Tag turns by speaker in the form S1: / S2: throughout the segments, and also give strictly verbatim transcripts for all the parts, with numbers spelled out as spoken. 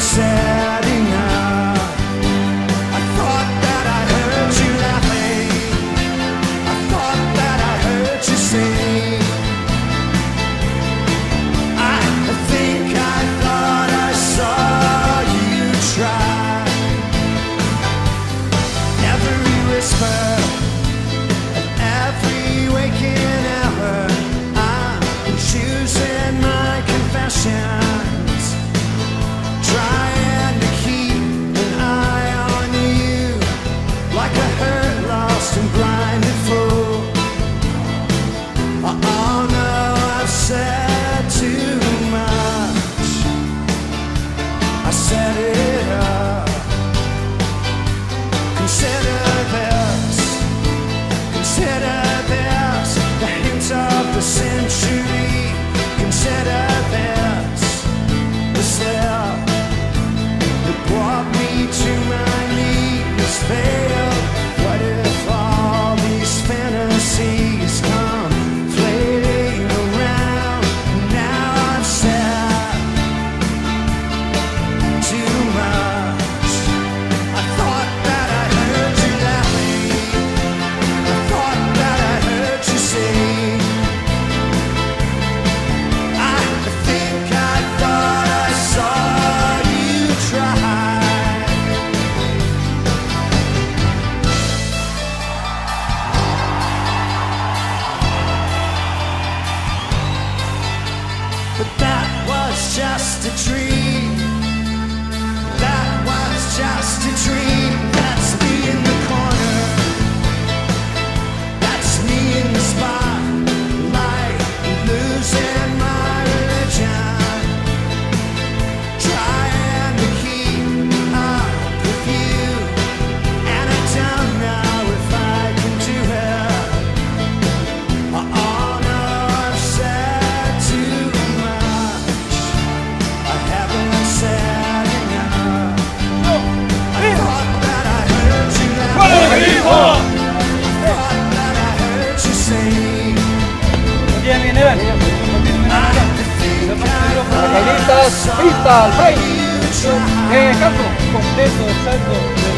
S1: said enough. I thought that I heard you laughing. I thought that I heard you sing. I think I thought I saw you try. Every whisper of every waking hour, I'm choosing my confessions, trying to keep an eye on you, like a hurt, lost and blinded fool. Oh no, I've said too much. I set it up. Consider this, consider this, the hint of the century. Consider this, the slip that brought me to my knees failed. What if all these fantasies come floating around? Now I've said too much. I thought that I heard you laughing. I thought that I heard you sing. I think I thought I saw you try. But that was just a dream. That was just a dream. That's me in the corner. That's me in the spotlight, losing my religion, trying to keep up with you, and I don't know if I can do it. Oh no, I've said too much. I haven't said enough. I thought that I heard you laughing. I thought that I heard you sing.
S2: Bien, bien, Evan.
S1: Paracaidistas,
S2: pista, al frente. Eh, campo. Completo, salto.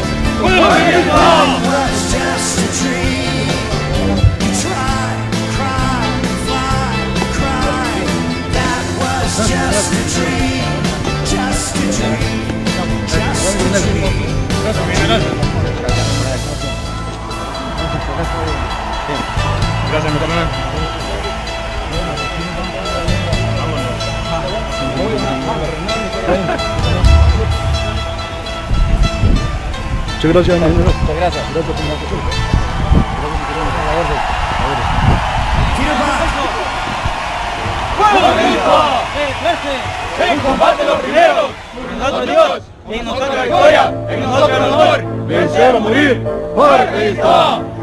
S1: was just a dream. You try, cry, fly, cry. That was just a dream. Just a dream. Just a dream.
S3: Gracias, mi coronel.
S4: Muchas gracias, marinero.
S2: Muchas gracias.
S4: Gracias por la atención.
S2: ¡Fuego Cristo! ¡En combate los primeros! ¡En nosotros Dios! ¡En nosotros la victoria! ¡En nosotros el honor!
S4: Vencer o morir por Cristo.